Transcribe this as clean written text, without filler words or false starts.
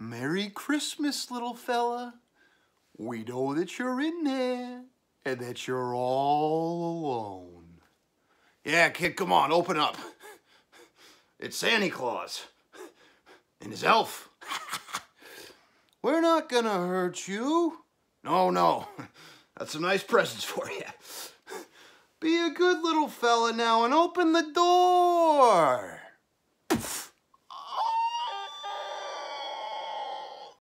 Merry Christmas, little fella. We know that you're in there and that you're all alone. Yeah, kid, come on, open up. It's Santa Claus and his elf. We're not gonna hurt you. No. That's some nice presents for you. Be a good little fella now and open the door.